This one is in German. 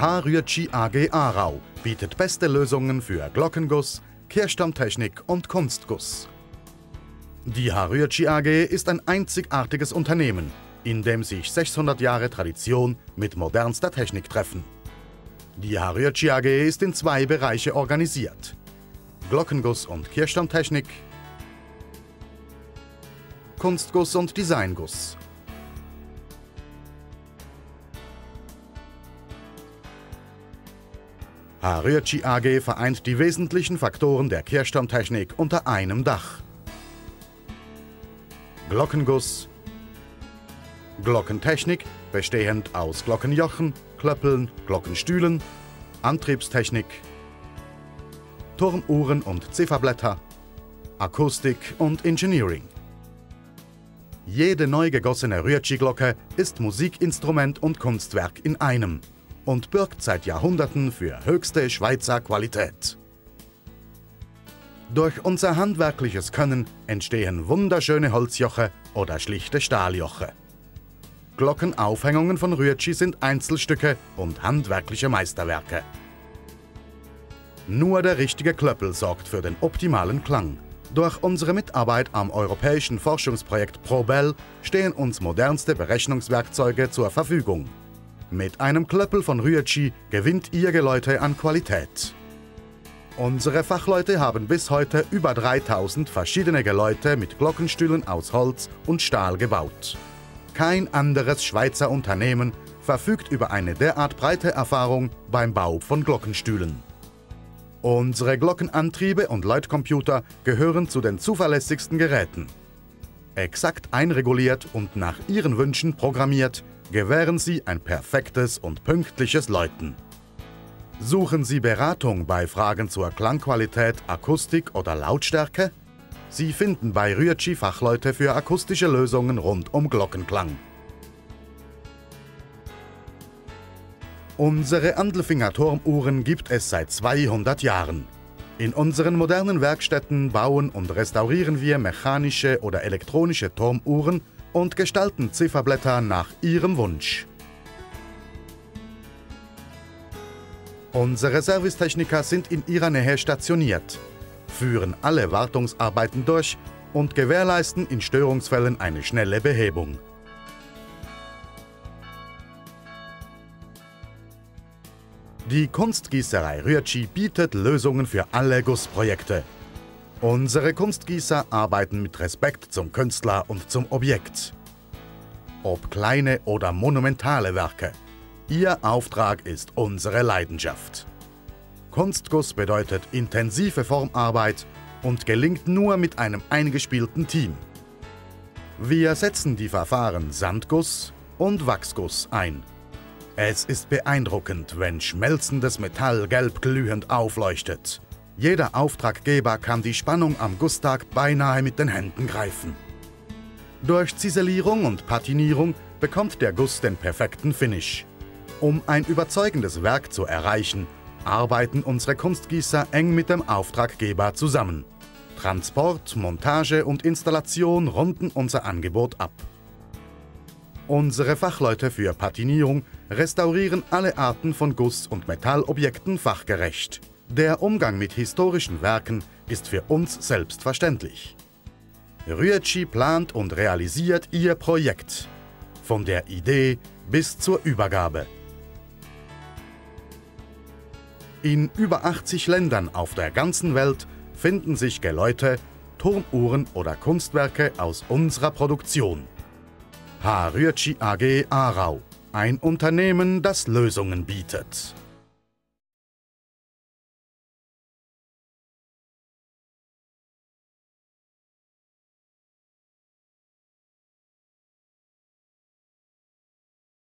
H-Rüetschi AG Aarau bietet beste Lösungen für Glockenguss, Kehrstammtechnik und Kunstguss. Die H-Rüetschi AG ist ein einzigartiges Unternehmen, in dem sich 600 Jahre Tradition mit modernster Technik treffen. Die H-Rüetschi AG ist in 2 Bereiche organisiert: Glockenguss und Kehrstammtechnik, Kunstguss und Designguss. H-Rüetschi AG vereint die wesentlichen Faktoren der Kehrstammtechnik unter einem Dach. Glockenguss, Glockentechnik, bestehend aus Glockenjochen, Klöppeln, Glockenstühlen, Antriebstechnik, Turmuhren und Zifferblätter, Akustik und Engineering. Jede neu gegossene Rüetschi-Glocke ist Musikinstrument und Kunstwerk in einem und bürgt seit Jahrhunderten für höchste Schweizer Qualität. Durch unser handwerkliches Können entstehen wunderschöne Holzjoche oder schlichte Stahljoche. Glockenaufhängungen von Rüetschi sind Einzelstücke und handwerkliche Meisterwerke. Nur der richtige Klöppel sorgt für den optimalen Klang. Durch unsere Mitarbeit am europäischen Forschungsprojekt ProBel stehen uns modernste Berechnungswerkzeuge zur Verfügung. Mit einem Klöppel von Rüetschi gewinnt Ihr Geläute an Qualität. Unsere Fachleute haben bis heute über 3000 verschiedene Geläute mit Glockenstühlen aus Holz und Stahl gebaut. Kein anderes Schweizer Unternehmen verfügt über eine derart breite Erfahrung beim Bau von Glockenstühlen. Unsere Glockenantriebe und Läutcomputer gehören zu den zuverlässigsten Geräten. Exakt einreguliert und nach Ihren Wünschen programmiert, gewähren Sie ein perfektes und pünktliches Läuten. Suchen Sie Beratung bei Fragen zur Klangqualität, Akustik oder Lautstärke? Sie finden bei Rüetschi Fachleute für akustische Lösungen rund um Glockenklang. Unsere Andelfinger-Turmuhren gibt es seit 200 Jahren. In unseren modernen Werkstätten bauen und restaurieren wir mechanische oder elektronische Turmuhren und gestalten Zifferblätter nach Ihrem Wunsch. Unsere Servicetechniker sind in Ihrer Nähe stationiert, führen alle Wartungsarbeiten durch und gewährleisten in Störungsfällen eine schnelle Behebung. Die Kunstgießerei Rüetschi bietet Lösungen für alle Gussprojekte. Unsere Kunstgießer arbeiten mit Respekt zum Künstler und zum Objekt. Ob kleine oder monumentale Werke, Ihr Auftrag ist unsere Leidenschaft. Kunstguss bedeutet intensive Formarbeit und gelingt nur mit einem eingespielten Team. Wir setzen die Verfahren Sandguss und Wachsguss ein. Es ist beeindruckend, wenn schmelzendes Metall gelb glühend aufleuchtet. Jeder Auftraggeber kann die Spannung am Gusstag beinahe mit den Händen greifen. Durch Ziselierung und Patinierung bekommt der Guss den perfekten Finish. Um ein überzeugendes Werk zu erreichen, arbeiten unsere Kunstgießer eng mit dem Auftraggeber zusammen. Transport, Montage und Installation runden unser Angebot ab. Unsere Fachleute für Patinierung restaurieren alle Arten von Guss- und Metallobjekten fachgerecht. Der Umgang mit historischen Werken ist für uns selbstverständlich. Rüetschi plant und realisiert Ihr Projekt. Von der Idee bis zur Übergabe. In über 80 Ländern auf der ganzen Welt finden sich Geläute, Turmuhren oder Kunstwerke aus unserer Produktion. H-Rüetschi AG Aarau, ein Unternehmen, das Lösungen bietet.